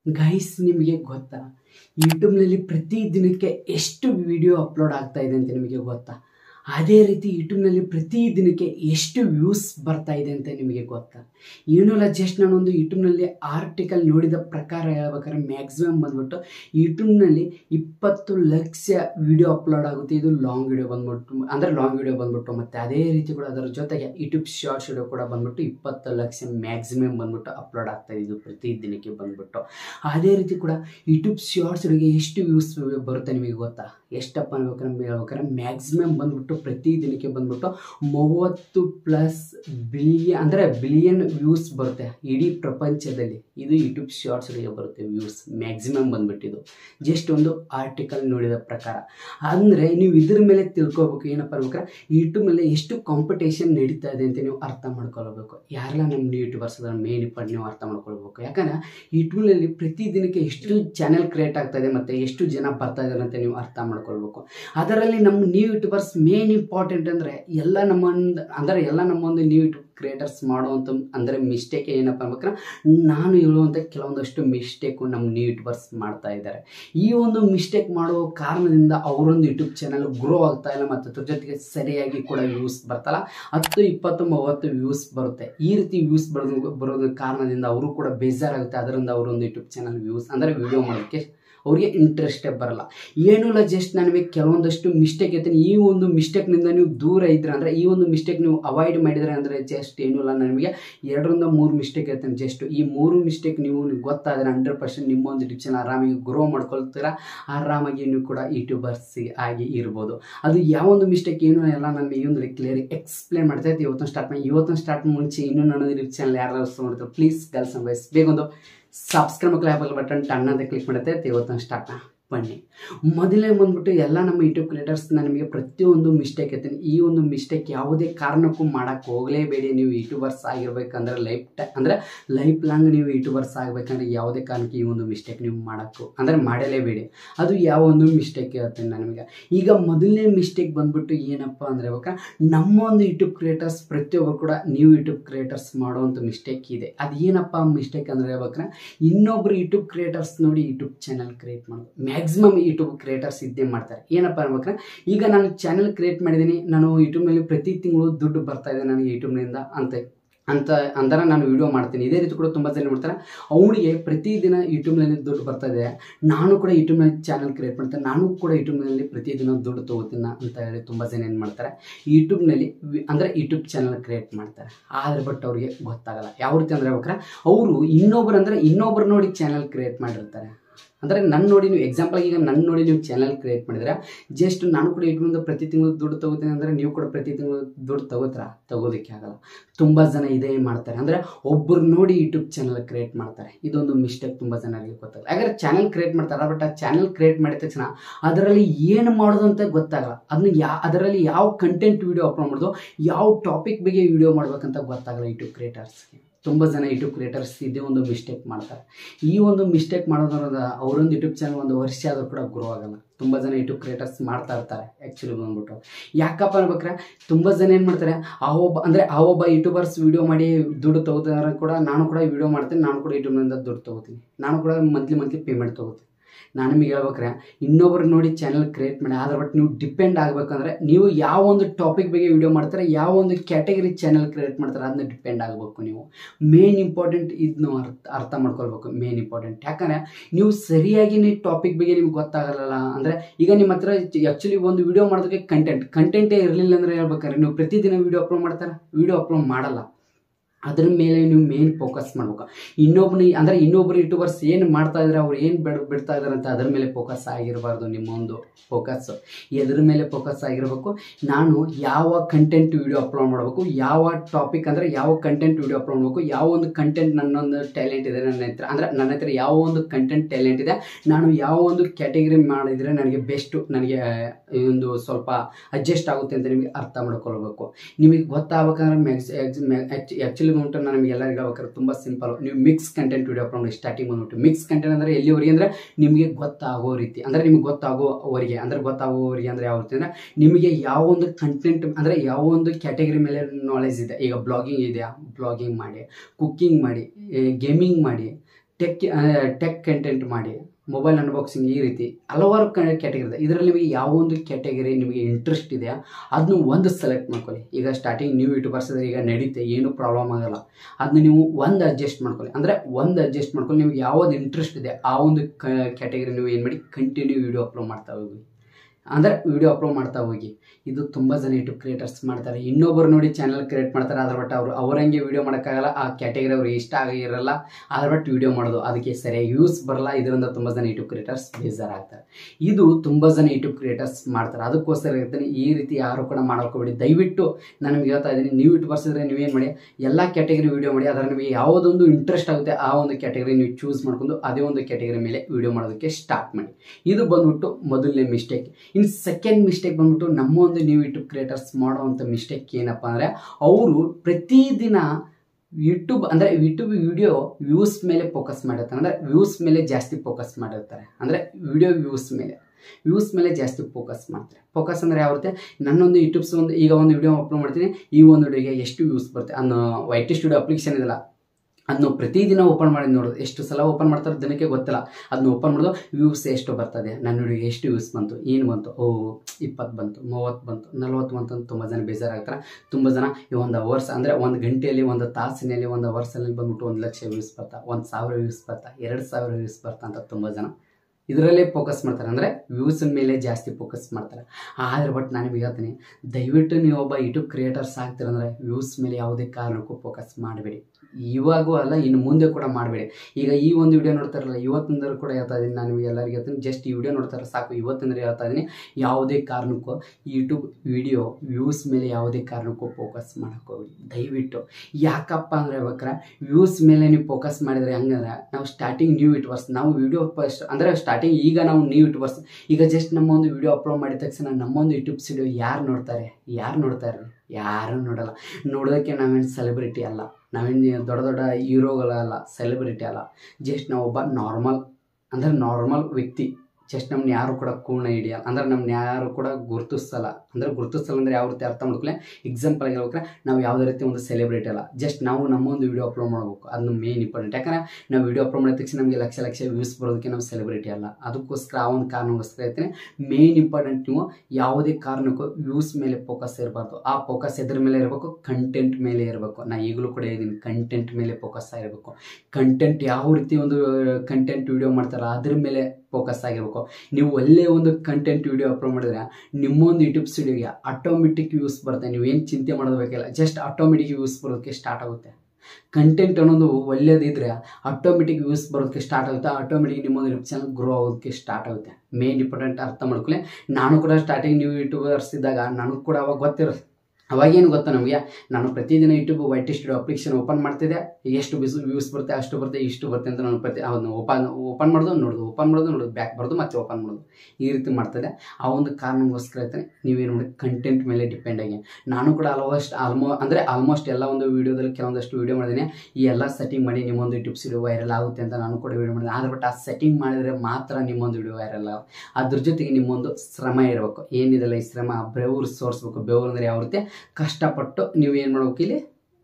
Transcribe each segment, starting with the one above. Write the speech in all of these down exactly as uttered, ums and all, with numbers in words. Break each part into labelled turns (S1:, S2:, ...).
S1: Guys, ನಿಮಗೆ ಗೊತ್ತಾ ಯೂಟ್ಯೂಬ್ನಲ್ಲಿ ಪ್ರತಿ ದಿನಕ್ಕೆ ಎಷ್ಟು ವಿಡಿಯೋ ಅಪ್ಲೋಡ್ ಆಗ್ತಾ ಇದೆ ಅಂತ ನಿಮಗೆ ಗೊತ್ತಾ? ಅದೇ ರೀತಿ ಯೂಟ್ಯೂಬ್ನಲ್ಲಿ ಪ್ರತಿ ದಿನಕ್ಕೆ ಎಷ್ಟು ವ್ಯೂಸ್ ಬರ್ತಾ ಇದೆ ಅಂತ ನಿಮಗೆ ಗೊತ್ತಾ? ಏನೂ ಇಲ್ಲ, ಜಸ್ಟ್ ನಾನೊಂದು ಯೂಟ್ಯೂಬ್ನಲ್ಲಿ ಆರ್ಟಿಕಲ್ ನೋಡಿದ ಪ್ರಕಾರ ಹೇಳ್ಬೇಕಾದ್ರೆ ಮ್ಯಾಕ್ಸಿಮಮ್ ಬಂದ್ಬಿಟ್ಟು ಯೂಟ್ಯೂಬ್ನಲ್ಲಿ ಇಪ್ಪತ್ತು ಲಕ್ಷ ವಿಡಿಯೋ ಅಪ್ಲೋಡ್ ಆಗುತ್ತೆ. ಇದು ಲಾಂಗ್ ವಿಡಿಯೋ ಬಂದ್ಬಿಟ್ಟು ಅಂದರೆ ಲಾಂಗ್ ವಿಡಿಯೋ ಬಂದ್ಬಿಟ್ಟು ಮತ್ತು ಅದೇ ರೀತಿ ಕೂಡ ಅದರ ಜೊತೆಗೆ ಯೂಟ್ಯೂಬ್ ಶಾರ್ಟ್ಸ್ ವಿಡಿಯೋ ಕೂಡ ಬಂದ್ಬಿಟ್ಟು ಇಪ್ಪತ್ತು ಲಕ್ಷ ಮ್ಯಾಕ್ಸಿಮಮ್ ಬಂದ್ಬಿಟ್ಟು ಅಪ್ಲೋಡ್ ಆಗ್ತಾ ಇದೆ ಇದು ಪ್ರತಿ ದಿನಕ್ಕೆ ಬಂದ್ಬಿಟ್ಟು. ಅದೇ ರೀತಿ ಕೂಡ ಯೂಟ್ಯೂಬ್ ಶಾರ್ಟ್ಸ್ ವಿಡಿಯೋಗೆ ಎಷ್ಟು ವ್ಯೂಸ್ ಬರುತ್ತೆ ನಿಮಗೆ ಗೊತ್ತಾ? ಎಷ್ಟಪ್ಪ ಅನ್ಬೇಕಾದ್ರೆ ಹೇಳ್ಬೇಕಾದ್ರೆ ಮ್ಯಾಕ್ಸಿಮಮ್ ಬಂದ್ಬಿಟ್ಟು ಪ್ರತಿ ದಿನಕ್ಕೆ ಬಂದ್ಬಿಟ್ಟು ಮೂವತ್ತು ಪ್ಲಸ್ ಬಿಲಿಯನ್ ಅಂದರೆ ಬಿಲಿಯನ್ ವ್ಯೂಸ್ ಬರುತ್ತೆ ಇಡೀ ಪ್ರಪಂಚದಲ್ಲಿ. ಇದು ಯೂಟ್ಯೂಬ್ ಶಾರ್ಟ್ಸ್ ವಿಡಿಯೋ ಬರುತ್ತೆ ವ್ಯೂಸ್ ಮ್ಯಾಕ್ಸಿಮಮ್ ಬಂದ್ಬಿಟ್ಟು. ಇದು ಜಸ್ಟ್ ಒಂದು ಆರ್ಟಿಕಲ್ ನೋಡಿದ ಪ್ರಕಾರ. ಅಂದರೆ ನೀವು ಇದ್ರ ಮೇಲೆ ತಿಳ್ಕೊಬೇಕು ಏನಪ್ಪ ಅನ್ಬೇಕಾರೆ ಯೂಟ್ಯೂಬಲ್ಲಿ ಎಷ್ಟು ಕಾಂಪಿಟೇಷನ್ ನಡೀತಾ ಇದೆ ಅಂತ ನೀವು ಅರ್ಥ ಮಾಡ್ಕೊಳ್ಬೇಕು. ಯಾರೆಲ್ಲ ನಮ್ಮ ಯೂಟ್ಯೂಬರ್ಸ್ ಅದರ ಮೇನ್ ಇಪ್ಪಟ್ಟು ನೀವು ಅರ್ಥ ಮಾಡ್ಕೊಳ್ಬೇಕು. ಯಾಕಂದರೆ ಯೂಟ್ಯೂಬ್ನಲ್ಲಿ ಪ್ರತಿ ದಿನಕ್ಕೆ ಎಷ್ಟು ಚಾನೆಲ್ ಕ್ರಿಯೇಟ್ ಆಗ್ತಾ ಇದೆ ಮತ್ತು ಎಷ್ಟು ಜನ ಬರ್ತಾ ಇದ್ದಾರೆ ಅಂತ ನೀವು ಅರ್ಥ ಮಾಡ್ಕೊಳ್ಬೇಕು. ಅದರಲ್ಲಿ ನಮ್ಮ ನ್ಯೂ ಯೂಟ್ಯೂಬರ್ಸ್ ಮೇನ್ ಇಂಪಾರ್ಟೆಂಟ್ ಅಂದರೆ ಎಲ್ಲ ನಮ್ಮೊಂದು ಅಂದರೆ ಎಲ್ಲ ನಮ್ಮೊಂದು ನ್ಯೂ ಯೂಟ್ಯೂಬ್ ಕ್ರಿಯೇಟರ್ಸ್ ಮಾಡುವಂಥ ಅಂದರೆ ಮಿಸ್ಟೇಕ್ ಏನಪ್ಪ ಅನ್ಬೇಕಾರೆ ನಾನು ಹೇಳುವಂಥ ಕೆಲವೊಂದಷ್ಟು ಮಿಸ್ಟೇಕು ನಮ್ಮ ನ್ಯೂ ಯೂಟ್ಯೂಬರ್ಸ್ ಮಾಡ್ತಾ ಇದ್ದಾರೆ. ಈ ಒಂದು ಮಿಸ್ಟೇಕ್ ಮಾಡುವ ಕಾರಣದಿಂದ ಅವರೊಂದು ಯೂಟ್ಯೂಬ್ ಚಾನಲ್ ಗ್ರೋ ಆಗ್ತಾ ಇಲ್ಲ ಮತ್ತು ಅದ್ರ ಜೊತೆಗೆ ಸರಿಯಾಗಿ ಕೂಡ ವ್ಯೂಸ್ ಬರ್ತಲ್ಲ, ಹತ್ತು ಇಪ್ಪತ್ತು ಮೂವತ್ತು ವ್ಯೂಸ್ ಬರುತ್ತೆ. ಈ ರೀತಿ ವ್ಯೂಸ್ ಬರೋದು ಬರೋದ್ರ ಕಾರಣದಿಂದ ಅವರು ಕೂಡ ಬೇಜಾರಾಗುತ್ತೆ. ಅದರಿಂದ ಅವರೊಂದು ಯೂಟ್ಯೂಬ್ ಚಾನಲ್ ವ್ಯೂಸ್ ಅಂದರೆ ವಿಡಿಯೋ ಮಾಡೋಕ್ಕೆ ಅವ್ರಿಗೆ ಇಂಟ್ರೆಸ್ಟೇ ಬರಲ್ಲ. ಏನೂ ಇಲ್ಲ, ಜಸ್ಟ್ ನನಗೆ ಕೆಲವೊಂದಷ್ಟು ಮಿಸ್ಟೇಕ್ ಇರ್ತೀನಿ. ಈ ಒಂದು ಮಿಸ್ಟೇಕ್ನಿಂದ ನೀವು ದೂರ ಇದ್ರೆ ಅಂದರೆ ಈ ಒಂದು ಮಿಸ್ಟೇಕ್ ನೀವು ಅವಾಯ್ಡ್ ಮಾಡಿದರೆ ಅಂದರೆ ಜಸ್ಟ್ ಏನೂ ಇಲ್ಲ, ನನಗೆ ಎರಡರಿಂದ ಮೂರು ಮಿಸ್ಟೇಕ್ ಇರ್ತೀನಿ. ಜಸ್ಟ್ ಈ ಮೂರು ಮಿಸ್ಟೇಕ್ ನೀವು ಗೊತ್ತಾದರೆ ಹಂಡ್ರೆಡ್ ಪರ್ಸೆಂಟ್ ನಿಮ್ಮೊಂದು ಯೂಟ್ಯೂಬ್ ಚಾನಲ್ ಆರಾಮಾಗಿ ಗ್ರೋ ಮಾಡ್ಕೊಳ್ತೀರ, ಆರಾಮಾಗಿ ನೀವು ಕೂಡ ಯೂಟ್ಯೂಬರ್ಸ್ ಆಗಿ ಇರ್ಬೋದು. ಅದು ಯಾವೊಂದು ಮಿಸ್ಟೇಕ್ ಏನೂ ಎಲ್ಲ ನಾನು ಈ ಒಂದು ಕ್ಲಿಯರ್ ಎಕ್ಸ್ಪ್ಲೇನ್ ಮಾಡ್ತಾ ಇರ್ತೀನಿ. ಇವತ್ತೊಂದು ಸ್ಟಾರ್ಟ್ ಮಾಡಿ ಇವತ್ತೊಂದು ಸ್ಟಾರ್ಟ್ ಮುಂಚೆ ಇನ್ನೂ ನನ್ನ ಯೂಟ್ಯೂಬ್ ಚಾನಲ್ ಯಾರು ನೋಡ್ತಾರೆ ಪ್ಲೀಸ್ ಗರ್ಲ್ಸ್ ಅಂಡ್ ಬಾಯ್ಸ್ ಬೇಗೊಂದು ಸಬ್ಸ್ಕ್ರೈಬ್ ಮಕ್ಕಳ ಬಟನ್ ಟಣ್ಣಂತ ಕ್ಲಿಕ್ ಮಾಡುತ್ತೆ. ಇವತ್ತೊಂದು ಸ್ಟಾರ್ಟ್ ಬನ್ನಿ. ಮೊದಲೇ ಬಂದ್ಬಿಟ್ಟು ಎಲ್ಲ ನಮ್ಮ ಯೂಟ್ಯೂಬ್ ಕ್ರಿಯೇಟರ್ಸ್ನ ನಿಮಗೆ ಪ್ರತಿಯೊಂದು ಮಿಸ್ಟೇಕ್ ಇರ್ತೀನಿ. ಈ ಒಂದು ಮಿಸ್ಟೇಕ್ ಯಾವುದೇ ಕಾರಣಕ್ಕೂ ಮಾಡೋಕ್ಕೆ ಹೋಗಲೇಬೇಡಿ. ನೀವು ಯೂಟ್ಯೂಬರ್ಸ್ ಆಗಿರ್ಬೇಕಂದ್ರೆ ಲೈಫ್ ಟೈ ಅಂದರೆ ಲೈಫ್ ಲಾಂಗ್ ನೀವು ಯೂಟ್ಯೂಬರ್ಸ್ ಆಗಬೇಕಂದ್ರೆ ಯಾವುದೇ ಕಾರಣಕ್ಕೆ ಈ ಒಂದು ಮಿಸ್ಟೇಕ್ ನೀವು ಮಾಡೋಕ್ಕೂ ಅಂದರೆ ಮಾಡಲೇಬೇಡಿ. ಅದು ಯಾವ ಒಂದು ಮಿಸ್ಟೇಕ್ ಇರುತ್ತೆ ನಿಮಗೆ. ಈಗ ಮೊದಲನೇ ಮಿಸ್ಟೇಕ್ ಬಂದ್ಬಿಟ್ಟು ಏನಪ್ಪ ಅಂದರೆ ಇವಾಗ ನಮ್ಮ ಒಂದು ಯೂಟ್ಯೂಬ್ ಕ್ರಿಯೇಟರ್ಸ್ ಪ್ರತಿಯೊಬ್ಬರು ಕೂಡ ನೀವು ಯೂಟ್ಯೂಬ್ ಕ್ರಿಯೇಟರ್ಸ್ ಮಾಡುವಂಥ ಮಿಸ್ಟೇಕ್ ಇದೆ. ಅದು ಏನಪ್ಪ ಮಿಸ್ಟೇಕ್ ಅಂದರೆ ಹೇಳ್ಬೇಕಂದ್ರೆ ಇನ್ನೊಬ್ರು ಯೂಟ್ಯೂಬ್ ಕ್ರಿಯೇಟರ್ಸ್ ನೋಡಿ ಯೂಟ್ಯೂಬ್ ಚಾನಲ್ ಕ್ರಿಯೇಟ್ ಮಾಡೋದು ಮ್ಯಾಕ್ಸಿಮಮ್ ಯೂಟ್ಯೂಬ್ ಕ್ರಿಯೇಟರ್ಸ್ ಇದ್ದೇ ಮಾಡ್ತಾರೆ. ಏನಪ್ಪ ಅನ್ಬೇಕಂದ್ರೆ ಈಗ ನಾನು ಚಾನಲ್ ಕ್ರಿಯೇಟ್ ಮಾಡಿದ್ದೀನಿ, ನಾನು ಯೂಟ್ಯೂಬ್ನಲ್ಲಿ ಪ್ರತಿ ತಿಂಗಳು ದುಡ್ಡು ಬರ್ತಾ ಇದೆ ನನಗೆ ಯೂಟ್ಯೂಬ್ನಿಂದ ಅಂತ ಅಂತ ಅಂದರೆ ನಾನು ವೀಡಿಯೋ ಮಾಡ್ತೀನಿ. ಇದೇ ರೀತಿ ಕೂಡ ತುಂಬ ಜನ ಮಾಡ್ತಾರೆ, ಅವನಿಗೆ ಪ್ರತಿದಿನ ಯೂಟ್ಯೂಬ್ನಲ್ಲಿ ದುಡ್ಡು ಬರ್ತಾ ಇದೆ, ನಾನು ಕೂಡ ಯೂಟ್ಯೂಬ್ನಲ್ಲಿ ಚಾನಲ್ ಕ್ರಿಯೇಟ್ ಮಾಡ್ತೇನೆ, ನಾನು ಕೂಡ ಯೂಟ್ಯೂಬ್ನಲ್ಲಿ ಪ್ರತಿದಿನ ದುಡ್ಡು ತೊಗೋತೀನಿ ಅಂತ ಹೇಳಿ ತುಂಬ ಜನ ಏನು ಮಾಡ್ತಾರೆ ಯೂಟ್ಯೂಬ್ನಲ್ಲಿ ಅಂದರೆ ಯೂಟ್ಯೂಬ್ ಚಾನಲ್ ಕ್ರಿಯೇಟ್ ಮಾಡ್ತಾರೆ. ಆದರೆ ಬಟ್ ಅವ್ರಿಗೆ ಗೊತ್ತಾಗಲ್ಲ ಯಾವ ರೀತಿ ಅಂದರೆ ಹೇಳ್ಬೇಕಾರೆ ಅವರು ಇನ್ನೊಬ್ರು ಅಂದರೆ ಇನ್ನೊಬ್ರು ನೋಡಿ ಚಾನಲ್ ಕ್ರಿಯೇಟ್ ಮಾಡಿರ್ತಾರೆ. ಅಂದರೆ ನನ್ನ ನೋಡಿ ನೀವು ಎಕ್ಸಾಂಪಲ್ ಈಗ ನನ್ನ ನೋಡಿ ನೀವು ಚಾನಲ್ ಕ್ರಿಯೇಟ್ ಮಾಡಿದರೆ ಜಸ್ಟ್ ನಾನು ಕೂಡ ಯೂಟ್ಯೂಬಿಂದ ಪ್ರತಿ ತಿಂಗಳು ದುಡ್ಡು ತೊಗೋತೀನಿ ಅಂದರೆ ನೀವು ಕೂಡ ಪ್ರತಿ ತಿಂಗಳು ದುಡ್ಡು ತೊಗೋತೀರಾ? ತಗೋದಕ್ಕೆ ಆಗಲ್ಲ. ತುಂಬ ಜನ ಇದೇ ಮಾಡ್ತಾರೆ, ಅಂದರೆ ಒಬ್ಬರು ನೋಡಿ ಯೂಟ್ಯೂಬ್ ಚಾನಲ್ ಕ್ರಿಯೇಟ್ ಮಾಡ್ತಾರೆ. ಇದೊಂದು ಮಿಸ್ಟೇಕ್ ತುಂಬ ಜನರಿಗೆ ಗೊತ್ತಾಗಲ್ಲ. ಯಾಕಂದರೆ ಚಾನಲ್ ಕ್ರಿಯೇಟ್ ಮಾಡ್ತಾರೆ, ಬಟ್ ಆ ಚಾನಲ್ ಕ್ರಿಯೇಟ್ ಮಾಡಿದ ತಕ್ಷಣ ಅದರಲ್ಲಿ ಏನು ಮಾಡೋದು ಅಂತ ಗೊತ್ತಾಗಲ್ಲ. ಅದನ್ನ ಯಾ ಅದರಲ್ಲಿ ಯಾವ ಕಂಟೆಂಟ್ ವೀಡಿಯೋ ಅಪ್ಲೋಡ್ ಮಾಡೋದು, ಯಾವ ಟಾಪಿಕ್ ಬಗ್ಗೆ ವೀಡಿಯೋ ಮಾಡ್ಬೇಕಂತ ಗೊತ್ತಾಗಲ್ಲ ಯೂಟ್ಯೂಬ್ ಕ್ರಿಯೇಟರ್ಸ್ಗೆ. ತುಂಬ ಜನ ಯೂಟ್ಯೂಬ್ ಕ್ರಿಯೇಟರ್ಸ್ ಇದೇ ಒಂದು ಮಿಸ್ಟೇಕ್ ಮಾಡ್ತಾರೆ. ಈ ಒಂದು ಮಿಸ್ಟೇಕ್ ಮಾಡೋದ್ರಿಂದ ಅವರೊಂದು ಯೂಟ್ಯೂಬ್ ಚಾನಲ್ ಒಂದು ವರ್ಷ ಆದರೂ ಕೂಡ ಗ್ರೋ ಆಗಲ್ಲ. ತುಂಬ ಜನ ಯೂಟ್ಯೂಬ್ ಕ್ರಿಯೇಟರ್ಸ್ ಮಾಡ್ತಾ ಇರ್ತಾರೆ ಆ್ಯಕ್ಚುಲಿ ಬಂದ್ಬಿಟ್ಟು. ಯಾಕಪ್ಪ ಅನ್ಬೇಕಾರೆ ತುಂಬ ಜನ ಏನು ಮಾಡ್ತಾರೆ, ಆ ಒಬ್ಬ ಅಂದರೆ ಆ ಒಬ್ಬ ಯೂಟ್ಯೂಬರ್ಸ್ ವೀಡಿಯೋ ಮಾಡಿ ದುಡ್ಡು ತೊಗೋತಾರೆ ಕೂಡ ನಾನು ಕೂಡ ವೀಡಿಯೋ ಮಾಡ್ತೀನಿ, ನಾನು ಕೂಡ ಯೂಟ್ಯೂಬ್ನಿಂದ ದುಡ್ಡು ತೊಗೋತೀನಿ, ನಾನು ಕೂಡ ಮಂತ್ಲಿ ಮಂತ್ಲಿ ಪೇಮೆಂಟ್ ತೊಗೋತೀನಿ. ನಾನು ನಿಮಗೆ ಹೇಳ್ಬೇಕ್ರೆ ಇನ್ನೊಬ್ರು ನೋಡಿ ಚಾನಲ್ ಕ್ರಿಯೇಟ್ ಮಾಡಿ, ಆದರೆ ಬಟ್ ನೀವು ಡಿಪೆಂಡ್ ಆಗಬೇಕಂದ್ರೆ ನೀವು ಯಾವ ಒಂದು ಟಾಪಿಕ್ ಬಗ್ಗೆ ವೀಡಿಯೋ ಮಾಡ್ತಾರೆ, ಯಾವ ಒಂದು ಕ್ಯಾಟಗರಿ ಚಾನಲ್ ಕ್ರಿಯೇಟ್ ಮಾಡ್ತಾರೆ ಅದನ್ನ ಡಿಪೆಂಡ್ ಆಗಬೇಕು ನೀವು. ಮೇನ್ ಇಂಪಾರ್ಟೆಂಟ್ ಇದನ್ನು ಅರ್ಥ ಅರ್ಥ ಮಾಡ್ಕೊಳ್ಬೇಕು. ಮೇನ್ ಇಂಪಾರ್ಟೆಂಟ್ ಯಾಕಂದರೆ ನೀವು ಸರಿಯಾಗಿ ನೀವು ಟಾಪಿಕ್ ಬಗ್ಗೆ ನಿಮ್ಗೆ ಗೊತ್ತಾಗಲ್ಲ ಅಂದರೆ ಈಗ ನಿಮ್ಮ ಹತ್ರ ಆ್ಯಕ್ಚುಲಿ ಒಂದು ವೀಡಿಯೋ ಮಾಡೋದಕ್ಕೆ ಕಂಟೆಂಟ್ ಕಂಟೆಂಟೇ ಇರಲಿಲ್ಲ ಅಂದರೆ ಹೇಳ್ಬೇಕಾದ್ರೆ ನೀವು ಪ್ರತಿದಿನ ವೀಡಿಯೋ ಅಪ್ಲೋಡ್ ಮಾಡ್ತಾರೆ, ವೀಡಿಯೋ ಅಪ್ಲೋಡ್ ಮಾಡಲ್ಲ. ಅದ್ರ ಮೇಲೆ ನೀವು ಮೇನ್ ಫೋಕಸ್ ಮಾಡ್ಬೇಕು. ಇನ್ನೊಬ್ಬನ ಅಂದರೆ ಇನ್ನೊಬ್ಬರು ಯೂಟ್ಯೂಬರ್ಸ್ ಏನು ಮಾಡ್ತಾ ಇದ್ದಾರೆ, ಅವ್ರು ಏನು ಬಿಡ್ ಬಿಡ್ತಾ ಇದ್ದಾರೆ ಅಂತ ಅದ್ರ ಮೇಲೆ ಫೋಕಸ್ ಆಗಿರಬಾರ್ದು. ನಿಮ್ಮೊಂದು ಫೋಕಸ್ಸು ಎದ್ರ ಮೇಲೆ ಫೋಕಸ್ ಆಗಿರಬೇಕು, ನಾನು ಯಾವ ಕಂಟೆಂಟ್ ವೀಡಿಯೋ ಅಪ್ಲೋಡ್ ಮಾಡಬೇಕು, ಯಾವ ಟಾಪಿಕ್ ಅಂದರೆ ಯಾವ ಕಂಟೆಂಟ್ ವೀಡಿಯೋ ಅಪ್ಲೋಡ್ ಮಾಡಬೇಕು, ಯಾವ ಒಂದು ಕಂಟೆಂಟ್ ನನ್ನೊಂದು ಟ್ಯಾಲೆಂಟ್ ಇದೆ ನನ್ನ ಹತ್ರ, ಅಂದರೆ ನನ್ನ ಹತ್ರ ಯಾವ ಒಂದು ಕಂಟೆಂಟ್ ಟ್ಯಾಲೆಂಟ್ ಇದೆ, ನಾನು ಯಾವ ಒಂದು ಕ್ಯಾಟಗರಿ ಮಾಡಿದರೆ ನನಗೆ ಬೆಸ್ಟು ನನಗೆ ಒಂದು ಸ್ವಲ್ಪ ಅಡ್ಜಸ್ಟ್ ಆಗುತ್ತೆ ಅಂತ ನಿಮಗೆ ಅರ್ಥ ಮಾಡ್ಕೊಳ್ಬೇಕು. ನಿಮಗೆ ಗೊತ್ತಾಗಬೇಕಂದ್ರೆ ಮ್ಯಾಕ್ಸ್ ಆ್ಯಕ್ಚುಲಿ ಬಂದ್ಬಿಟ್ಟು ನಾನು ನಿಮಗೆ ಎಲ್ಲರಿಗೂ ಹೇಳ್ಬೇಕಾದ್ರೆ ತುಂಬ ಸಿಂಪಲ್. ನೀವು ಮಿಕ್ಸ್ ಕಂಟೆಂಟ್ ವೀಡಿಯೋ ಅಪ್ಲೋಡ್ ಮಾಡಿ ಸ್ಟಾರ್ಟಿಂಗ್ ಬಂದ್ಬಿಟ್ಟು ಮಿಕ್ಸ್ ಕಂಟೆಂಟ್ ಅಂದರೆ ಎಲ್ಲಿವರೆಗೆ ಅಂದರೆ ನಿಮಗೆ ಗೊತ್ತಾಗೋ ರೀತಿ, ಅಂದರೆ ನಿಮಗೆ ಗೊತ್ತಾಗೋವರೆಗೆ ಅಂದರೆ ಗೊತ್ತಾಗೋವರೆಗೆ ಅಂದರೆ ಯಾವ ರೀತಿ ಅಂದರೆ ನಿಮಗೆ ಯಾವ ಒಂದು ಕಂಟೆಂಟ್ ಅಂದರೆ ಯಾವ ಒಂದು ಕ್ಯಾಟಗರಿ ಮೇಲೆ ನಾಲೆಜ್ ಇದೆ. ಈಗ ಬ್ಲಾಗಿಂಗ್ ಇದೆಯಾ, ಬ್ಲಾಗಿಂಗ್ ಮಾಡಿ, ಕುಕ್ಕಿಂಗ್ ಮಾಡಿ, ಗೇಮಿಂಗ್ ಮಾಡಿ, ಟೆಕ್ ಟೆಕ್ ಕಂಟೆಂಟ್ ಮಾಡಿ, ಮೊಬೈಲ್ ಅನ್ಬಾಕ್ಸಿಂಗ್, ಈ ರೀತಿ ಹಲವಾರು ಕ್ಯಾಟಗರಿ ಇದೆ. ಇದರಲ್ಲಿ ನಿಮಗೆ ಯಾವ ಒಂದು ಕ್ಯಾಟಗರಿ ನಿಮಗೆ ಇಂಟ್ರೆಸ್ಟ್ ಇದೆಯಾ ಅದನ್ನು ಒಂದು ಸೆಲೆಕ್ಟ್ ಮಾಡ್ಕೊಳ್ಳಿ. ಈಗ ಸ್ಟಾರ್ಟಿಂಗ್ ನ್ಯೂ ಯೂಟ್ಯೂಬರ್ಸ್ ಇದ್ರೆ ಈಗ ನಡೀತೆ, ಏನೂ ಪ್ರಾಬ್ಲಮ್ ಆಗಲ್ಲ. ಅದನ್ನ ನೀವು ಒಂದು ಅಡ್ಜಸ್ಟ್ ಮಾಡ್ಕೊಳ್ಳಿ. ಅಂದರೆ ಒಂದು ಅಡ್ಜಸ್ಟ್ ಮಾಡ್ಕೊಳ್ಳಿ. ನಿಮ್ಗೆ ಯಾವ್ದು ಇಂಟ್ರೆಸ್ಟ್ ಇದೆ ಆ ಒಂದು ಕ್ಯಾಟಗರಿ ನೀವು ಏನು ಮಾಡಿ ಕಂಟಿನ್ಯೂ ವೀಡಿಯೋ ಅಪ್ಲೋಡ್ ಮಾಡ್ತಾ ಹೋಗಿ, ಅಂದರೆ ವೀಡಿಯೋ ಅಪ್ಲೋಡ್ ಮಾಡ್ತಾ ಹೋಗಿ. ಇದು ತುಂಬ ಜನ ಯೂಟ್ಯೂಬ್ ಕ್ರಿಯೇಟರ್ಸ್ ಮಾಡ್ತಾರೆ. ಇನ್ನೊಬ್ಬರು ನೋಡಿ ಚಾನಲ್ ಕ್ರಿಯೇಟ್ ಮಾಡ್ತಾರೆ, ಅದ್ರ ಬಟ್ ಅವರು ಅವರಂಗೆ ವೀಡಿಯೋ ಮಾಡೋಕ್ಕಾಗಲ್ಲ, ಆ ಕ್ಯಾಟಗರಿ ಅವ್ರಿಗೆ ಇಷ್ಟ ಆಗಿರಲ್ಲ, ಅದ್ರ ಬಟ್ ವೀಡಿಯೋ ಮಾಡೋದು ಅದಕ್ಕೆ ಸರಿಯಾಗಿ ಯೂಸ್ ಬರಲ್ಲ. ಇದರಿಂದ ತುಂಬ ಜನ ಯೂಟ್ಯೂಬ್ ಕ್ರಿಯೇಟರ್ಸ್ ಬೇಜಾರಾಗ್ತಾರೆ. ಇದು ತುಂಬ ಜನ ಯೂಟ್ಯೂಬ್ ಕ್ರಿಯೇಟರ್ಸ್ ಮಾಡ್ತಾರೆ. ಅದಕ್ಕೋಸ್ಕರ ಇರ್ತೀನಿ, ಈ ರೀತಿ ಯಾರು ಕೂಡ ಮಾಡೋಕೋಬೇಡಿ. ದಯವಿಟ್ಟು ನಾನು ನಿಮ್ಗೆ ಹೇಳ್ತಾ ಇದ್ದೀನಿ, ನೀವು ಯೂಟ್ಯೂಬರ್ಸ್ ಇದ್ದರೆ ನೀವೇನು ಮಾಡಿ, ಎಲ್ಲ ಕ್ಯಾಟಗರಿ ವೀಡಿಯೋ ಮಾಡಿ. ಅದರ ನಿಮಗೆ ಯಾವುದೊಂದು ಇಂಟ್ರೆಸ್ಟ್ ಆಗುತ್ತೆ ಆ ಒಂದು ಕ್ಯಾಟಗರಿ ನೀವು ಚೂಸ್ ಮಾಡ್ಕೊಂಡು ಅದೇ ಒಂದು ಕ್ಯಾಟಗರಿ ಮೇಲೆ ವೀಡಿಯೋ ಮಾಡೋದಕ್ಕೆ ಸ್ಟಾರ್ಟ್ ಮಾಡಿ. ಇದು ಬಂದ್ಬಿಟ್ಟು ಮೊದಲನೇ ಮಿಸ್ಟೇಕ್. ಇನ್ನು ಸೆಕೆಂಡ್ ಮಿಸ್ಟೇಕ್ ಬಂದ್ಬಿಟ್ಟು ನಮ್ಮ ಒಂದು ನ್ಯೂ ಯೂಟ್ಯೂಬ್ ಕ್ರಿಯೇಟರ್ಸ್ ಮಾಡೋವಂಥ ಮಿಸ್ಟೇಕ್ ಏನಪ್ಪ ಅಂದರೆ, ಅವರು ಪ್ರತಿದಿನ ಯೂಟ್ಯೂಬ್ ಅಂದರೆ ಯೂಟ್ಯೂಬ್ ವಿಡಿಯೋ ವ್ಯೂಸ್ ಮೇಲೆ ಫೋಕಸ್ ಮಾಡಿರ್ತಾರೆ. ಅಂದರೆ ವ್ಯೂಸ್ ಮೇಲೆ ಜಾಸ್ತಿ ಫೋಕಸ್ ಮಾಡಿರ್ತಾರೆ. ಅಂದರೆ ವಿಡಿಯೋ ವ್ಯೂಸ್ ಮೇಲೆ ವ್ಯೂಸ್ ಮೇಲೆ ಜಾಸ್ತಿ ಫೋಕಸ್ ಮಾಡ್ತಾರೆ. ಫೋಕಸ್ ಅಂದರೆ ಯಾವ ರೀತಿ, ನನ್ನೊಂದು ಯೂಟ್ಯೂಬ್ಸ್ ಒಂದು ಈಗ ಒಂದು ವಿಡಿಯೋ ಅಪ್ಲೋಡ್ ಮಾಡ್ತೀನಿ, ಈ ಒಂದು ವಿಡಿಯೋಗೆ ಎಷ್ಟು ವ್ಯೂಸ್ ಬರುತ್ತೆ ಅನ್ನೋ ವೈಟಿ ಸ್ಟುಡಿಯೋ ಅಪ್ಲಿಕೇಶನ್ ಇದೆಲ್ಲ, ಅದನ್ನು ಪ್ರತಿದಿನ ಓಪನ್ ಮಾಡಿ ನೋಡೋದು. ಎಷ್ಟು ಸಲ ಓಪನ್ ಮಾಡ್ತಾರೆ ದಿನಕ್ಕೆ ಗೊತ್ತಿಲ್ಲ. ಅದನ್ನ ಓಪನ್ ಮಾಡೋದು, ವ್ಯೂಸ್ ಎಷ್ಟು ಬರ್ತದೆ, ನನ್ನ ವಿಡಿಯೋಗೆ ಎಷ್ಟು ವ್ಯೂಸ್ ಬಂತು, ಏನು ಬಂತು, ಓ ಇಪ್ಪತ್ತು ಬಂತು, ಮೂವತ್ತು ಬಂತು, ನಲ್ವತ್ತು ಬಂತು ಅಂತ ತುಂಬ ಜನ ಬೇಜಾರಾಗ್ತಾರೆ. ತುಂಬ ಜನ ಈ ಒಂದು ಅವರ್ಸ್ ಅಂದರೆ ಒಂದು ಗಂಟೆಯಲ್ಲಿ, ಒಂದು ತಾಸಿನಲ್ಲಿ, ಒಂದು ಅವರ್ಸಲ್ಲಿ ಬಂದ್ಬಿಟ್ಟು ಒಂದು ಲಕ್ಷ ವ್ಯೂಸ್ ಬರ್ತಾ, ಒಂದು ಸಾವಿರ ವ್ಯೂಸ್ ಬರ್ತಾ, ಎರಡು ಸಾವಿರ ವ್ಯೂಸ್ ಬರ್ತಾ ಅಂತ ತುಂಬ ಜನ ಇದರಲ್ಲೇ ಫೋಕಸ್ ಮಾಡ್ತಾರೆ. ಅಂದರೆ ವ್ಯೂಸ್ ಮೇಲೆ ಜಾಸ್ತಿ ಫೋಕಸ್ ಮಾಡ್ತಾರೆ. ಆದರೆ ಬಟ್ ನಾನು ನಿಮಗೆ ಹೇಳ್ತೀನಿ, ದಯವಿಟ್ಟು ನೀವು ಒಬ್ಬ ಯೂಟ್ಯೂಬ್ ಕ್ರಿಯೇಟರ್ಸ್ ಆಗ್ತೀರಂದರೆ ವ್ಯೂಸ್ ಮೇಲೆ ಯಾವುದೇ ಕಾರಣಕ್ಕೂ ಫೋಕಸ್ ಮಾಡಬೇಡಿ. ಇವಾಗೂ ಅಲ್ಲ, ಇನ್ನು ಮುಂದೆ ಕೂಡ ಮಾಡಬೇಡಿ. ಈಗ ಈ ಒಂದು ವಿಡಿಯೋ ನೋಡ್ತಾರಲ್ಲ, ಇವತ್ತಿಂದರೂ ಕೂಡ ಹೇಳ್ತಾ ಇದ್ದೀನಿ, ನಾನು ನಿಮಗೆ ಎಲ್ಲರಿಗೂ ಹೇಳ್ತೀನಿ, ಜಸ್ಟ್ ಈ ವಿಡಿಯೋ ನೋಡ್ತಾರೆ ಸಾಕು. ಇವತ್ತಿಂದ್ರೆ ಹೇಳ್ತಾ ಇದ್ದೀನಿ, ಯಾವುದೇ ಕಾರಣಕ್ಕೂ ಯೂಟ್ಯೂಬ್ ವಿಡಿಯೋ ವ್ಯೂಸ್ ಮೇಲೆ ಯಾವುದೇ ಕಾರಣಕ್ಕೂ ಫೋಕಸ್ ಮಾಡೋಕ್ಕೋಗ್ಬೇಡಿ ದಯವಿಟ್ಟು. ಯಾಕಪ್ಪ ಅಂದರೆ ಹೇಳ್ಬೇಕಾರೆ, ವ್ಯೂಸ್ ಮೇಲೆ ನೀವು ಫೋಕಸ್ ಮಾಡಿದರೆ ಹಂಗಂದ್ರೆ, ನಾವು ಸ್ಟಾರ್ಟಿಂಗ್ ನ್ಯೂ ಯೂಟ್ಯೂಬರ್ಸ್, ನಾವು ವಿಡಿಯೋ ಫಸ್ಟ್ ಅಂದರೆ ಸ್ಟಾರ್ಟಿಂಗ್ ಈಗ ನಾವು ನ್ಯೂ ಯೂಟ್ಯೂಬರ್ಸ್, ಈಗ ಜಸ್ಟ್ ನಮ್ಮ ಒಂದು ವಿಡಿಯೋ ಅಪ್ಲೋಡ್ ಮಾಡಿದ ತಕ್ಷಣ ನಮ್ಮೊಂದು ಯೂಟ್ಯೂಬ್ ವಿಡಿಯೋ ಯಾರು ನೋಡ್ತಾರೆ, ಯಾರು ನೋಡ್ತಾರೆ, ಯಾರೂ ನೋಡಲ್ಲ. ನೋಡೋದಕ್ಕೆ ನಾವೇನು ಸೆಲೆಬ್ರಿಟಿ ಅಲ್ಲ, ನಾವೇನು ದೊಡ್ಡ ದೊಡ್ಡ ಹೀರೋಗಳಲ್ಲ, ಸೆಲೆಬ್ರಿಟಿ ಅಲ್ಲ. ಜಸ್ಟ್ ನಾವೊಬ್ಬ ನಾರ್ಮಲ್ ಅಂದರೆ ನಾರ್ಮಲ್ ವ್ಯಕ್ತಿ. ಜಸ್ಟ್ ನಮ್ಮನ್ನ ಯಾರು ಕೂಡ ಕೂಣ ಹಿಡಿಯಲ್ಲ, ಅಂದರೆ ನಮ್ಮನ್ನ ಯಾರು ಕೂಡ ಗುರುತಿಸಲ್ಲ. ಅಂದರೆ ಗುರುತಿಸಲ್ಲ ಅಂದರೆ ಯಾವ ರೀತಿ ಅರ್ಥ ಮಾಡ್ಕೊಳ್ಳಿ, ಎಕ್ಸಾಂಪಲ್ ಆಗಿ ಹೇಳ್ಬೇಕಾರೆ, ನಾವು ಯಾವುದೇ ರೀತಿ ಒಂದು ಸೆಲೆಬ್ರಿಟಿ ಅಲ್ಲ. ಜಸ್ಟ್ ನಾವು ನಮ್ಮೊಂದು ವಿಡಿಯೋ ಅಪ್ಲೋಡ್ ಮಾಡಬೇಕು, ಅದನ್ನು ಮೇನ್ ಇಂಪಾರ್ಟೆಂಟ್. ಯಾಕಂದರೆ ನಾವು ವಿಡಿಯೋ ಅಪ್ಲೋಡ್ ಮಾಡಿದ ತಕ್ಷಣ ನಮಗೆ ಲಕ್ಷ ಲಕ್ಷ ವ್ಯೂಸ್ ಬರೋದಕ್ಕೆ ನಾವು ಸೆಲೆಬ್ರಿಟಿ ಅಲ್ಲ. ಅದಕ್ಕೋಸ್ಕರ ಆ ಒಂದು ಕಾರಣಕ್ಕೋಸ್ಕರ ಹೇಳ್ತೀನಿ, ಮೇನ್ ಇಂಪಾರ್ಟೆಂಟ್ ನೀವು ಯಾವುದೇ ಕಾರಣಕ್ಕೂ ವ್ಯೂಸ್ ಮೇಲೆ ಫೋಕಸ್ ಇರಬಾರ್ದು. ಆ ಫೋಕಸ್ ಎದ್ರ ಮೇಲೆ ಇರಬೇಕು, ಕಂಟೆಂಟ್ ಮೇಲೆ ಇರಬೇಕು. ನಾ ಈಗಲೂ ಕೂಡ ಹೇಳಿದ್ದೀನಿ, ಕಂಟೆಂಟ್ ಮೇಲೆ ಫೋಕಸ್ ಆಗಿರಬೇಕು. ಕಂಟೆಂಟ್ ಯಾವ ರೀತಿ ಒಂದು ಕಂಟೆಂಟ್ ವಿಡಿಯೋ ಮಾಡ್ತಾರಲ್ಲ ಅದ್ರ ಮೇಲೆ ಫೋಕಸ್ ಆಗಿರಬೇಕು. ನೀವು ಒಳ್ಳೆಯ ಒಂದು ಕಂಟೆಂಟ್ ವಿಡಿಯೋ ಅಪ್ಲೋಡ್ ಮಾಡಿದ್ರೆ ನಿಮ್ಮೊಂದು ಯೂಟ್ಯೂಬ್ ಸ್ಟುಡಿಯೋಗೆ ಆಟೋಮೆಟಿಕ್ ವ್ಯೂಸ್ ಬರುತ್ತೆ. ನೀವೇನು ಚಿಂತೆ ಮಾಡೋದಕ್ಕಿಲ್ಲ, ಜಸ್ಟ್ ಆಟೋಮೆಟಿಕ್ ವ್ಯೂಸ್ ಬರೋದಕ್ಕೆ ಸ್ಟಾರ್ಟ್ ಆಗುತ್ತೆ. ಕಂಟೆಂಟ್ ಅನ್ನೋದು ಒಳ್ಳೆಯದಿದ್ರೆ ಆಟೋಮೆಟಿಕ್ ವ್ಯೂಸ್ ಬರೋದಕ್ಕೆ ಸ್ಟಾರ್ಟ್ ಆಗುತ್ತೆ. ಆಟೋಮೆಟಿಕ್ ನಿಮ್ಮೊಂದು ಯೂಟ್ಯೂಬ್ ಚಾನಲ್ ಗ್ರೋ ಆಗೋದಕ್ಕೆ ಸ್ಟಾರ್ಟ್ ಆಗುತ್ತೆ. ಮೇನ್ ಇಂಪಾರ್ಟೆಂಟ್ ಅರ್ಥ ಮಾಡ್ಕೊಳ್ಳಿ. ನಾನು ಕೂಡ ಸ್ಟಾರ್ಟಿಂಗ್ ನ್ಯೂ ಯೂಟ್ಯೂಬರ್ಸ್ ಇದ್ದಾಗ ನನಗೂ ಕೂಡ ಅವಾಗ ಗೊತ್ತಿರೋದು. ಅವಾಗೇನು ಗೊತ್ತಾ ನಮಗೆ, ನಾನು ಪ್ರತಿದಿನ YouTube YT studio application open ಮಾಡ್ತಿದ್ದೆ, ಎಷ್ಟು ಬಿಸ್ ವ್ಯೂಸ್ ಬರುತ್ತೆ, ಅಷ್ಟು ಬರುತ್ತೆ, ಇಷ್ಟು ಬರುತ್ತೆ ಅಂತ ನಾನು ಪ್ರತಿ ಅದನ್ನು ಓಪನ್ ಓಪನ್ ಮಾಡೋದು ನೋಡೋದು, ಓಪನ್ ಮಾಡೋದು ನೋಡೋದು, ಬ್ಯಾಕ್ ಬರೋದು ಮತ್ತೆ ಓಪನ್ ಮಾಡೋದು, ಈ ರೀತಿ ಮಾಡ್ತಿದ್ದೆ. ಆ ಒಂದು ಕಾರಣಕ್ಕೋಸ್ಕರ ಇರ್ತಾನೆ ನೀವೇನು ಮಾಡಿ ಕಂಟೆಂಟ್ ಮೇಲೆ ಡಿಪೆಂಡ್ ಆಗಿ. ನಾನು ಕೂಡ ಆಲ್ಮೋಸ್ಟ್ ಆಲ್ಮೋ ಅಂದರೆ ಆಲ್ಮೋಸ್ಟ್ ಎಲ್ಲ ಒಂದು ವೀಡಿಯೋದಲ್ಲಿ ಕೆಲವೊಂದಷ್ಟು ವೀಡಿಯೋ ಮಾಡಿದ್ದೀನಿ. ಈ ಎಲ್ಲ ಸೆಟ್ಟಿಂಗ್ ಮಾಡಿ ನಿಮ್ಮೊಂದು ಯೂಟ್ಯೂಬ್ ಸ್ಟುಡಿಯೋ ವೈರಲ್ ಆಗುತ್ತೆ ಅಂತ ನಾನು ಕೂಡ ವೀಡಿಯೋ ಮಾಡಿದೆ. ಆದರೆ ಬಟ್ ಆ ಸೆಟ್ಟಿಂಗ್ ಮಾಡಿದರೆ ಮಾತ್ರ ನಿಮ್ಮೊಂದು ವೀಡಿಯೋ ವೈರಲ್ ಆಗ. ಅದ್ರ ಜೊತೆಗೆ ನಿಮ್ಮೊಂದು ಶ್ರಮ ಇರಬೇಕು. ಏನಿದೆಲ್ಲ ಈ ಶ್ರಮ, ಬೆವರು ಸೋರಿಸ್ಬೇಕು. ಬೆವರು ಅಂದರೆ ಯಾವ ರೀತಿ ಕಷ್ಟಪಟ್ಟು ನೀವು ಏನು ಮಾಡ್ಬೇಕು, ಇಲ್ಲಿ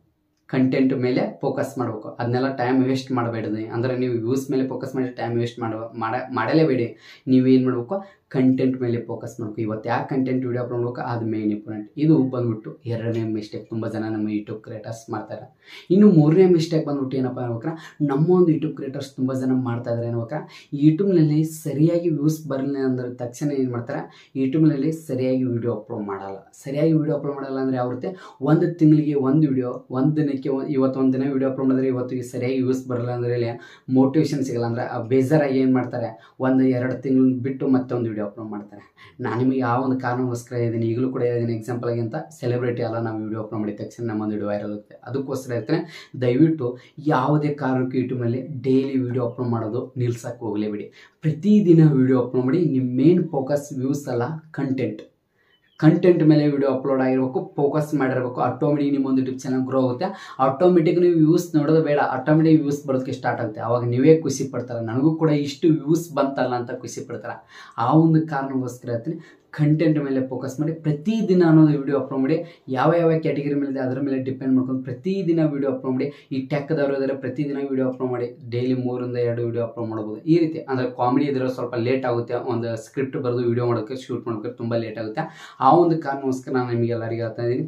S1: ಕಂಟೆಂಟ್ ಮೇಲೆ ಫೋಕಸ್ ಮಾಡಬೇಕು. ಅದನ್ನೆಲ್ಲ ಟೈಮ್ ವೇಸ್ಟ್ ಮಾಡಬೇಡಿ. ಅಂದರೆ ನೀವು ವ್ಯೂಸ್ ಮೇಲೆ ಫೋಕಸ್ ಮಾಡಿ ಟೈಮ್ ವೇಸ್ಟ್ ಮಾಡುವ ಮಾಡ ಮಾಡಲೇಬೇಡಿ. ನೀವೇನು ಮಾಡಬೇಕು, ಕಂಟೆಂಟ್ ಮೇಲೆ ಫೋಕಸ್ ಮಾಡಬೇಕು. ಇವತ್ತು ಯಾಕೆ ಕಂಟೆಂಟ್ ವೀಡಿಯೋ ಅಪ್ಲೋಡ್ ಮಾಡಬೇಕು, ಅದು ಮೇನ್ ಇಂಪಾರ್ಟೆಂಟ್. ಇದು ಬಂದ್ಬಿಟ್ಟು ಎರಡನೇ ಮಿಸ್ಟೇಕ್ ತುಂಬ ಜನ ನಮ್ಮ ಯೂಟ್ಯೂಬ್ ಕ್ರಿಯೇಟರ್ಸ್ ಮಾಡ್ತಾರೆ. ಇನ್ನು ಮೂರನೇ ಮಿಸ್ಟೇಕ್ ಬಂದ್ಬಿಟ್ಟು ಏನಪ್ಪ ಅನ್ಬೇಕ್ರೆ, ನಮ್ಮ ಒಂದು ಯೂಟ್ಯೂಬ್ ಕ್ರಿಯೇಟರ್ಸ್ ತುಂಬ ಜನ ಮಾಡ್ತಾ ಇದ್ದಾರೆ ಅನ್ಬೇಕ್ರೆ, ಯೂಟ್ಯೂಬ್ನಲ್ಲಿ ಸರಿಯಾಗಿ ವ್ಯೂಸ್ ಬರಲಿಲ್ಲ ಅಂದ್ರೆ ತಕ್ಷಣ ಏನು ಮಾಡ್ತಾರೆ, ಯೂಟ್ಯೂಬ್ನಲ್ಲಿ ಸರಿಯಾಗಿ ವೀಡಿಯೋ ಅಪ್ಲೋಡ್ ಮಾಡಲ್ಲ. ಸರಿಯಾಗಿ ವೀಡಿಯೋ ಅಪ್ಲೋಡ್ ಮಾಡಲ್ಲ ಅಂದರೆ ಯಾವ ರೀತಿ, ಒಂದು ತಿಂಗಳಿಗೆ ಒಂದು ವಿಡಿಯೋ, ಒಂದು ದಿನಕ್ಕೆ ಇವತ್ತು ಒಂದು ದಿನ ವೀಡಿಯೋ ಅಪ್ಲೋಡ್ ಮಾಡಿದ್ರೆ ಇವತ್ತು ಸರಿಯಾಗಿ ವ್ಯೂಸ್ ಬರಲ್ಲ ಅಂದರೆ ಇಲ್ಲಿ ಮೋಟಿವೇಶನ್ ಸಿಗಲ್ಲ. ಅಂದರೆ ಬೇಜಾರಾಗಿ ಏನು ಮಾಡ್ತಾರೆ, ಒಂದು ಎರಡು ತಿಂಗಳು ಬಿಟ್ಟು ಮತ್ತೊಂದು ವಿಡಿಯೋ ಅಪ್ಲೋಡ್ ಮಾಡ್ತಾರೆ. ನಾನು ನಿಮಗೆ ಯಾವ ಒಂದು ಕಾರಣಕ್ಕೋಸ್ಕರ ಇದ್ದೀನಿ, ಈಗಲೂ ಕೂಡ ಇದನ್ನು ಎಕ್ಸಾಂಪಲ್ ಆಗಿ ಅಂತ, ಸೆಲೆಬ್ರಿಟಿ ಅಲ್ಲ, ನಾವು ವಿಡಿಯೋ ಅಪ್ಲೋಡ್ ಮಾಡಿದ ತಕ್ಷಣ ನಮ್ಮೊಂದು ವಿಡಿಯೋ ವೈರಲ್ ಆಗುತ್ತೆ. ಅದಕ್ಕೋಸ್ಕರ ಇರ್ತಾನೆ ದಯವಿಟ್ಟು ಯಾವುದೇ ಕಾರಣಕ್ಕೂ ಯೂಟ್ಯೂಬ್ನಲ್ಲಿ ಡೈಲಿ ವಿಡಿಯೋ ಅಪ್ಲೋಡ್ ಮಾಡೋದು ನಿಲ್ಸಕ್ಕೆ ಹೋಗಲೇಬೇಡಿ. ಪ್ರತಿದಿನ ವಿಡಿಯೋ ಅಪ್ಲೋಡ್ ಮಾಡಿ. ನಿಮ್ಮ ಮೇನ್ ಫೋಕಸ್ ವ್ಯೂಸ್ ಅಲ್ಲ, ಕಂಟೆಂಟ್ ಕಂಟೆಂಟ್ ಮೇಲೆ ವಿಡಿಯೋ ಅಪ್ಲೋಡ್ ಆಗಿರಬೇಕು, ಫೋಕಸ್ ಮಾಡಿರಬೇಕು. ಆಟೋಮೆಟಿಕ್ ನಿಮ್ಮೊಂದು ಯೂಟ್ಯೂಬ್ ಚಾನಲ್ ಗ್ರೋ ಆಗುತ್ತೆ. ಆಟೋಮೆಟಿಕ್ ನೀವು ವ್ಯೂಸ್ ನೋಡೋದು ಬೇಡ, ಆಟೋಮೆಟಿಕ್ ವ್ಯೂಸ್ ಬರೋದಕ್ಕೆ ಸ್ಟಾರ್ಟ್ ಆಗುತ್ತೆ. ಆವಾಗ ನೀವೇ ಖುಷಿ ಪಡ್ತಾರೆ, ನನಗೂ ಕೂಡ ಇಷ್ಟು ವ್ಯೂಸ್ ಬಂತಲ್ಲ ಅಂತ ಖುಷಿ ಪಡ್ತಾರೆ. ಆ ಒಂದು ಕಾರಣಕ್ಕೋಸ್ಕರ ಹೇಳ್ತೀನಿ, ಕಂಟೆಂಟ್ ಮೇಲೆ ಫೋಕಸ್ ಮಾಡಿ ಪ್ರತಿದಿನ ಅನ್ನೋದು ವಿಡಿಯೋ ಅಪ್ಲೋಡ್ ಮಾಡಿ. ಯಾವ ಯಾವ ಕ್ಯಾಟಗರಿ ಮೇಲೆ ಇದೆ ಅದರ ಮೇಲೆ ಡಿಪೆಂಡ್ ಮಾಡ್ಕೊಂಡು ಪ್ರತಿದಿನ ವಿಡಿಯೋ ಅಪ್ಲೋಡ್ ಮಾಡಿ. ಈ ಟೆಕ್ದವರು ಇದ್ದಾರೆ ಪ್ರತಿದಿನ ವಿಡಿಯೋ ಅಪ್ಲೋಡ್ ಮಾಡಿ. ಡೈಲಿ ಮೂರಿಂದ ಎರಡು ವಿಡಿಯೋ ಅಪ್ಲೋಡ್ ಮಾಡ್ಬೋದು. ಈ ರೀತಿ ಅಂದರೆ ಕಾಮಿಡಿ ಇದ್ರೆ ಸ್ವಲ್ಪ ಲೇಟ್ ಆಗುತ್ತೆ, ಒಂದು ಸ್ಕ್ರಿಪ್ಟ್ ಬರೆದು ವಿಡಿಯೋ ಮಾಡೋಕ್ಕೆ ಶೂಟ್ ಮಾಡೋಕ್ಕೆ ತುಂಬ ಲೇಟ್ ಆಗುತ್ತೆ. ಆ ಒಂದು ಕಾರಣಕ್ಕೋಸ್ಕರ ನಾನು ನಿಮಗೆ ಎಲ್ಲರಿಗೂ ಹೇಳ್ತಾ ಇದ್ದೀನಿ,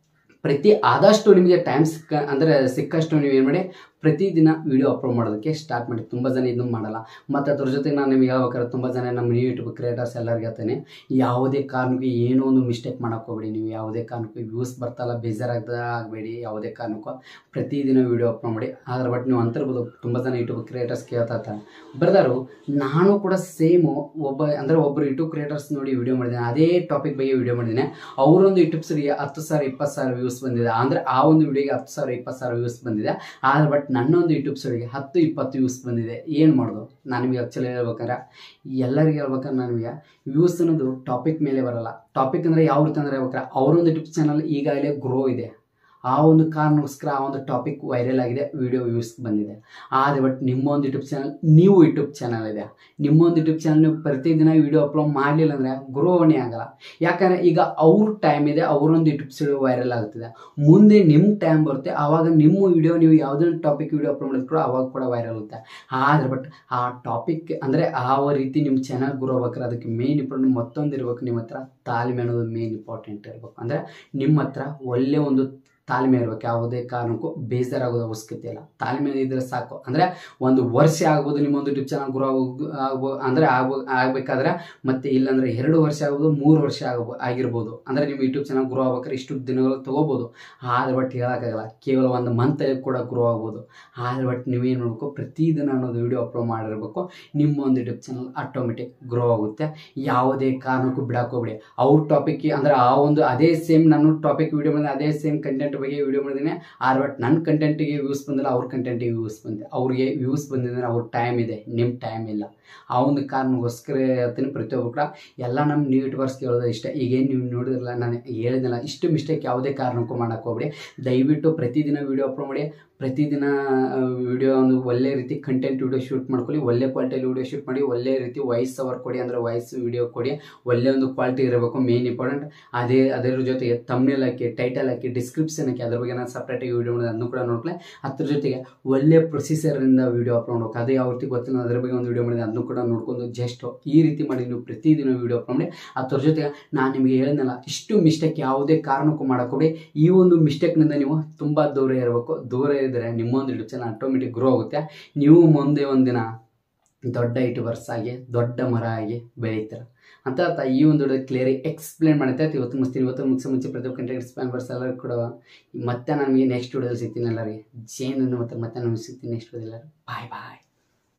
S1: ಪ್ರತಿ ಆದಷ್ಟು ನಿಮಗೆ ಟೈಮ್ ಸಿಕ್ಕ ಅಂದರೆ ಸಿಕ್ಕಷ್ಟು ನೀವು ಏನು ಮಾಡಿ ಪ್ರತಿದಿನ ವಿಡಿಯೋ ಅಪ್ಲೋಡ್ ಮಾಡೋದಕ್ಕೆ ಸ್ಟಾರ್ಟ್ ಮಾಡಿ. ತುಂಬ ಜನ ಇದನ್ನು ಮಾಡಲ್ಲ. ಮತ್ತು ಅದ್ರ ಜೊತೆಗೆ ನಾನು ನಿಮಗೆ ಹೇಳ್ಬೇಕಾದ್ರೆ ತುಂಬ ಜನ ನಮ್ಮ ನ್ಯೂ ಯೂಟ್ಯೂಬ್ ಕ್ರಿಯೇಟರ್ಸ್ ಎಲ್ಲರಿಗೆ ಹೇಳ್ತೇನೆ, ಯಾವುದೇ ಕಾರಣಕ್ಕೂ ಏನೋ ಒಂದು ಮಿಸ್ಟೇಕ್ ಮಾಡೋಕ್ಕೆ ಹೋಗಬೇಡಿ. ನೀವು ಯಾವುದೇ ಕಾರಣಕ್ಕೂ ವ್ಯೂಸ್ ಬರ್ತಲ್ಲ ಬೇಜಾರಾಗ್ದ ಆಗಬೇಡಿ. ಯಾವುದೇ ಕಾರಣಕ್ಕೂ ಪ್ರತಿದಿನ ವಿಡಿಯೋ ಅಪ್ಲೋಡ್ ಮಾಡಿ. ಆದ್ರೆ ಬಟ್ ನೀವು ಅಂತಿರ್ಬೋದು ತುಂಬ ಜನ ಯೂಟ್ಯೂಬ್ ಕ್ರಿಯೇಟರ್ಸ್ ಕೇಳ್ತಾ ಇರ್ತಾರೆ, ಬ್ರದರು ನಾನು ಕೂಡ ಸೇಮು ಒಬ್ಬ ಅಂದರೆ ಒಬ್ಬರು ಯೂಟ್ಯೂಬ್ ಕ್ರಿಯೇಟರ್ಸ್ ನೋಡಿ ವಿಡಿಯೋ ಮಾಡಿದ್ದೇನೆ, ಅದೇ ಟಾಪಿಕ್ ಬಗ್ಗೆ ವಿಡಿಯೋ ಮಾಡಿದ್ದೇನೆ. ಅವರೊಂದು ಯೂಟ್ಯೂಬ್ಸ್ಗೆ ಹತ್ತು ಸಾವಿರ ಇಪ್ಪತ್ತು ಸಾವಿರ ವ್ಯೂಸ್ ಬಂದಿದೆ. ಅಂದರೆ ಆ ಒಂದು ವಿಡಿಯೋಗೆ ಹತ್ತು ಸಾವಿರ ಇಪ್ಪತ್ತು ಸಾವಿರ ವ್ಯೂಸ್ ಬಂದಿದೆ. ಆದರೆ ಬಟ್ ನನ್ನೊಂದು ಯೂಟ್ಯೂಬ್ ಸ್ಟೋರಿಗೆ ಹತ್ತು ಇಪ್ಪತ್ತು ವ್ಯೂಸ್ ಬಂದಿದೆ. ಏನು ಮಾಡೋದು? ನಾನು ನಿಮಗೆ ಆ್ಯಕ್ಚುಲಿ ಹೇಳ್ಬೇಕಾದ್ರೆ ಎಲ್ಲರಿಗೆ ಹೇಳ್ಬೇಕಾದ್ರೆ ನನಗೆ ವ್ಯೂಸ್ ಅನ್ನೋದು ಟಾಪಿಕ್ ಮೇಲೆ ಬರಲ್ಲ. ಟಾಪಿಕ್ ಅಂದರೆ ಯಾವ ರೀತಿ ಅಂದರೆ ಹೇಳ್ಬೇಕಾರೆ ಅವರೊಂದು ಯೂಟ್ಯೂಬ್ ಚಾನಲ್ ಈಗಾಗಲೇ ಗ್ರೋ ಇದೆ, ಆ ಒಂದು ಕಾರಣಕ್ಕೋಸ್ಕರ ಆ ಒಂದು ಟಾಪಿಕ್ ವೈರಲ್ ಆಗಿದೆ, ವಿಡಿಯೋ ವ್ಯೂಸ್ ಬಂದಿದೆ. ಆದರೆ ಬಟ್ ನಿಮ್ಮೊಂದು ಯೂಟ್ಯೂಬ್ ಚಾನಲ್ ನೀವು ಯೂಟ್ಯೂಬ್ ಚಾನಲ್ ಇದೆ, ನಿಮ್ಮೊಂದು ಯೂಟ್ಯೂಬ್ ಚಾನಲ್ ನೀವು ಪ್ರತಿದಿನ ವಿಡಿಯೋ ಅಪ್ಲೋಡ್ ಮಾಡಲಿಲ್ಲ ಅಂದರೆ ಗ್ರೋವಣೆ ಆಗಲ್ಲ. ಯಾಕಂದರೆ ಈಗ ಅವ್ರ ಟೈಮ್ ಇದೆ, ಅವರೊಂದು ಯೂಟ್ಯೂಬ್ ವಿಡಿಯೋ ವೈರಲ್ ಆಗ್ತಿದೆ. ಮುಂದೆ ನಿಮ್ಮ ಟೈಮ್ ಬರುತ್ತೆ, ಆವಾಗ ನಿಮ್ಮ ವಿಡಿಯೋ ನೀವು ಯಾವುದೇ ಒಂದು ಟಾಪಿಕ್ ವಿಡಿಯೋ ಅಪ್ಲೋಡ್ ಮಾಡಿದ್ರು ಕೂಡ ಅವಾಗ ಕೂಡ ವೈರಲ್ ಆಗುತ್ತೆ. ಆದರೆ ಬಟ್ ಆ ಟಾಪಿಕ್ ಅಂದರೆ ಆ ರೀತಿ ನಿಮ್ಮ ಚಾನಲ್ ಗ್ರೋ ಆಗ್ಬೇಕಾದ್ರೆ ಅದಕ್ಕೆ ಮೇನ್ ಇಂಪಾರ್ಟೆಂಟ್ ಮತ್ತೊಂದು ಇರಬೇಕು, ನಿಮ್ಮ ಹತ್ರ ತಾಳ್ಮೆ ಅನ್ನೋದು ಮೇನ್ ಇಂಪಾರ್ಟೆಂಟ್ ಇರಬೇಕು. ಅಂದರೆ ನಿಮ್ಮ ಹತ್ರ ಒಳ್ಳೆಯ ಒಂದು ತಾಳ್ಮೆ ಇರಬೇಕು. ಯಾವುದೇ ಕಾರಣಕ್ಕೂ ಬೇಜಾರಾಗೋದು ಅವಶ್ಯಕತೆ ಇಲ್ಲ, ತಾಳ್ಮೆ ಇದ್ರೆ ಸಾಕು. ಅಂದರೆ ಒಂದು ವರ್ಷ ಆಗ್ಬೋದು ನಿಮ್ಮೊಂದು ಯೂಟ್ಯೂಬ್ ಚಾನಲ್ ಗ್ರೋ ಆಗ್ಬೋದು ಅಂದರೆ ಆಗ್ಬೋ ಆಗಬೇಕಾದ್ರೆ ಮತ್ತೆ ಇಲ್ಲಾಂದರೆ ಎರಡು ವರ್ಷ ಆಗ್ಬೋದು, ಮೂರು ವರ್ಷ ಆಗ್ಬೋ ಆಗಿರ್ಬೋದು. ಅಂದರೆ ನಿಮ್ಮ ಯೂಟ್ಯೂಬ್ ಚಾನಲ್ ಗ್ರೋ ಆಗ್ಬೇಕಾದ್ರೆ ಇಷ್ಟು ದಿನಗಳು ತೊಗೋಬೋದು. ಆದರೆ ಬಟ್ ಹೇಳೋಕ್ಕಾಗಲ್ಲ, ಕೇವಲ ಒಂದು ಮಂತಲ್ಲಿ ಕೂಡ ಗ್ರೋ ಆಗ್ಬೋದು. ಆದರೆ ಬಟ್ ನೀವೇನು ಮಾಡಬೇಕು, ಪ್ರತಿದಿನ ಅನ್ನೋದು ವಿಡಿಯೋ ಅಪ್ಲೋಡ್ ಮಾಡಿರಬೇಕು. ನಿಮ್ಮ ಒಂದು ಯೂಟ್ಯೂಬ್ ಚಾನಲ್ ಆಟೋಮೆಟಿಕ್ ಗ್ರೋ ಆಗುತ್ತೆ. ಯಾವುದೇ ಕಾರಣಕ್ಕೂ ಬಿಡಕ್ಕೆ ಹೋಗ್ಬೇಡಿ. ಅವ್ರ ಟಾಪಿಕ್ ಅಂದರೆ ಆ ಒಂದು ಅದೇ ಸೇಮ್ ನನ್ನ ಟಾಪಿಕ್ ವಿಡಿಯೋ ಮಾಡಿದ್ರೆ ಅದೇ ಸೇಮ್ ಕಂಟೆಂಟ್ ಬಗ್ಗೆ ವಿಡಿಯೋ ಮಾಡಿದ್ದೀನಿ. ಆರ್ ಬಟ್ ನನ್ನ ಕಂಟೆಂಟಿಗೆ ವ್ಯೂಸ್ ಬಂದಿಲ್ಲ, ಅವ್ರ ಕಂಟೆಂಟಿಗೆ ವ್ಯೂಸ್ ಬಂದಿದೆ. ಅವ್ರಿಗೆ ವ್ಯೂಸ್ ಬಂದಿದ್ರೆ ಅವ್ರ ಟೈಮ್ ಇದೆ, ನಿಮ್ಮ ಟೈಮ್ ಇಲ್ಲ. ಆ ಒಂದು ಕಾರಣಕ್ಕೋಸ್ಕರ ಹೇಳ್ತೀನಿ ಪ್ರತಿಯೊಬ್ಬರು ಕೂಡ ಎಲ್ಲ ನಮ್ಮ ನ್ಯೂ ಯೂಟ್ಯೂಬರ್ಸ್ಗೆ ಹೇಳೋದು ಇಷ್ಟ. ಈಗೇನು ನೀವು ನೋಡಿದ್ರಲ್ಲ, ನಾನು ಹೇಳಿದ್ನಲ್ಲ, ಇಷ್ಟು ಮಿಸ್ಟೇಕ್ ಯಾವುದೇ ಕಾರಣಕ್ಕೂ ಮಾಡೋಕ್ಕೆ ಹೋಗ್ಬೇಡಿ. ದಯವಿಟ್ಟು ಪ್ರತಿದಿನ ವಿಡಿಯೋ ಅಪ್ಲೋಡ್ ಮಾಡಿ. ಪ್ರತಿದಿನ ವಿಡಿಯೋ ಒಂದು ಒಳ್ಳೆ ರೀತಿ ಕಂಟೆಂಟ್ ವಿಡಿಯೋ ಶೂಟ್ ಮಾಡ್ಕೊಳ್ಳಿ, ಒಳ್ಳೆ ಕ್ವಾಲಿಟಿಯಲ್ಲಿ ವಿಡಿಯೋ ಶೂಟ್ ಮಾಡಿ, ಒಳ್ಳೆ ರೀತಿ ವಾಯ್ಸ್ ಅವರ್ ಕೊಡಿ, ಅಂದರೆ ವಾಯ್ಸ್ ವಿಡಿಯೋ ಕೊಡಿ. ಒಳ್ಳೆ ಒಂದು ಕ್ವಾಲಿಟಿ ಇರಬೇಕು, ಮೇನ್ ಇಂಪಾರ್ಟೆಂಟ್. ಅದೇ ಅದರ ಜೊತೆಗೆ ತಮ್ನೇಲ್ ಹಾಕಿ, ಟೈಟಲ್ ಹಾಕಿ, ಡಿಸ್ಕ್ರಿಪ್ಷನ್ ಹಾಕಿ, ಅದ್ರ ಬಗ್ಗೆ ನಾನು ಸಪ್ರೇಟಾಗಿ ವಿಡಿಯೋ ಮಾಡಿದೆ, ಅದನ್ನು ಕೂಡ ನೋಡ್ಕೊಳ್ಳಿ. ಅದ್ರ ಜೊತೆಗೆ ಒಳ್ಳೆ ಪ್ರೊಸೀಸರಿಂದ ವಿಡಿಯೋ ಅಪ್ಲೋಡ್ ಮಾಡಬೇಕು. ಅದೇ ಯಾವ ರೀತಿ ಗೊತ್ತಿಲ್ಲ, ಅದ್ರ ಬಗ್ಗೆ ಒಂದು ವಿಡಿಯೋ ಮಾಡಿದೆ, ಅದನ್ನು ಕೂಡ ನೋಡ್ಕೊಂಡು ಜಸ್ಟ್ ಈ ರೀತಿ ಮಾಡಿ ನೀವು ಪ್ರತಿದಿನ ವಿಡಿಯೋ ಅಪ್ಲೋಡ್ ಮಾಡಿ. ಅದ್ರ ಜೊತೆಗೆ ನಾನು ನಿಮಗೆ ಹೇಳಿದ್ನಲ್ಲ, ಇಷ್ಟು ಮಿಸ್ಟೇಕ್ ಯಾವುದೇ ಕಾರಣಕ್ಕೂ ಮಾಡೋಕ್ಕೋಬೇಡಿ. ಈ ಒಂದು ಮಿಸ್ಟೇಕ್ನಿಂದ ನೀವು ತುಂಬ ದೂರ ಇರಬೇಕು. ದೂರ ಇದ್ದರೆ ನಿಮ್ಮೊಂದು ಯೂಟ್ಯೂಬ್ ಚಾನಲ್ ಆಟೋಮೆಟಿಕ್ ಗ್ರೋ ಆಗುತ್ತೆ. ನೀವು ಮುಂದೆ ಒಂದಿನ ದೊಡ್ಡ ಯೂಟ್ಯೂಬರ್ಸ್ ಆಗಿ ದೊಡ್ಡ ಮರ ಆಗಿ ಬೆಳೀತೀರ ಅಂತ ಈ ಒಂದು ಕ್ಲಿಯರಿ ಎಕ್ಸ್ಪ್ಲೇನ್ ಮಾಡುತ್ತೆ. ಇವತ್ತು ಮುಗಿಸ್ತೀನಿ. ಇವತ್ತು ಮುಗಿಸೋ ಮುಂಚೆ ಪ್ರತಿಯೊಬ್ಬ ಕಂಟೆಂಟ್ ಎಕ್ಸ್ಪ್ಲೇನ್ಬರ್ಸ್ ಎಲ್ಲರೂ ಕೂಡ ಮತ್ತೆ ನನಗೆ ನೆಕ್ಸ್ಟ್ ವಿಡಿಯೋದಲ್ಲಿ ಸಿಗ್ತೀನಿ. ಎಲ್ಲರಿಗೆ ಜೇನು ಮತ್ತು ಮತ್ತೆ ನಾನು ಸಿಗ್ತೀನಿ ನೆಕ್ಸ್ಟ್ ವಿಡಿಯೋದಲ್ಲಿ. ಬಾಯ್ ಬಾಯ್.